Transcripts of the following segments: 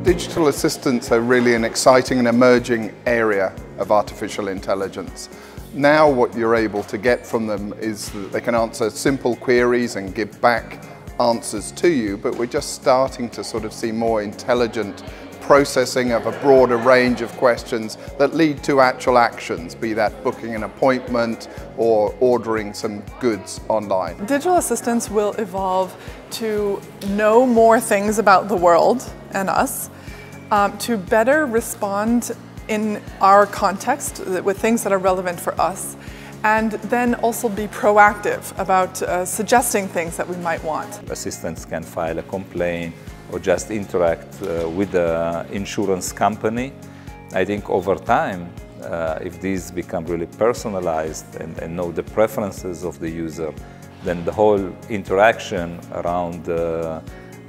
Digital assistants are really an exciting and emerging area of artificial intelligence. Now what you're able to get from them is that they can answer simple queries and give back answers to you, but we're just starting to sort of see more intelligent processing of a broader range of questions that lead to actual actions, be that booking an appointment or ordering some goods online. Digital assistants will evolve to know more things about the world and us, to better respond in our context with things that are relevant for us, and then also be proactive about suggesting things that we might want. Assistants can file a complaint or just interact with the insurance company. I think over time, if these become really personalized and know the preferences of the user, then the whole interaction around the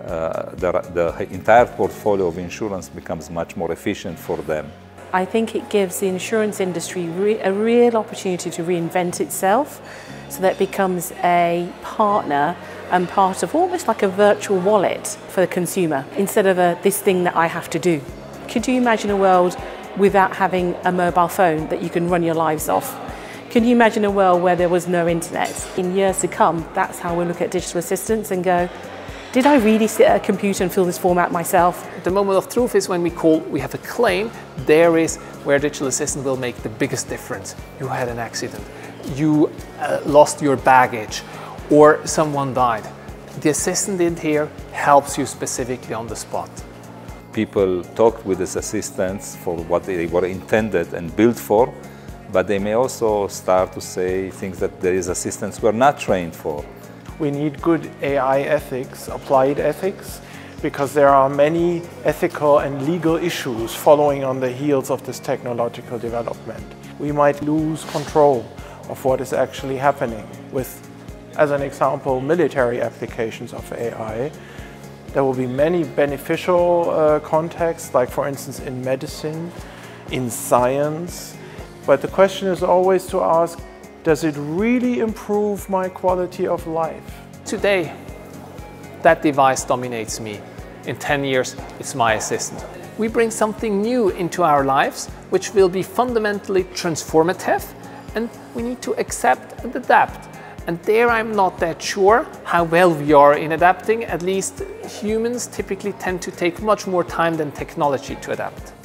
entire portfolio of insurance becomes much more efficient for them. I think it gives the insurance industry a real opportunity to reinvent itself so that it becomes a partner and part of almost like a virtual wallet for the consumer instead of this thing that I have to do. Could you imagine a world without having a mobile phone that you can run your lives off? Can you imagine a world where there was no internet? In years to come, that's how we'll look at digital assistants and go, did I really sit at a computer and fill this form out myself? The moment of truth is when we have a claim. There is where digital assistant will make the biggest difference. You had an accident, you lost your baggage, or someone died. The assistant in here helps you specifically on the spot. People talk with these assistants for what they were intended and built for, but they may also start to say things that these assistants were not trained for. We need good AI ethics, applied ethics, because there are many ethical and legal issues following on the heels of this technological development. We might lose control of what is actually happening with, as an example, military applications of AI. There will be many beneficial contexts, like for instance in medicine, in science. But the question is always to ask, does it really improve my quality of life? Today, that device dominates me. In 10 years, it's my assistant. We bring something new into our lives, which will be fundamentally transformative, and we need to accept and adapt. And there I'm not that sure how well we are in adapting. At least humans typically tend to take much more time than technology to adapt.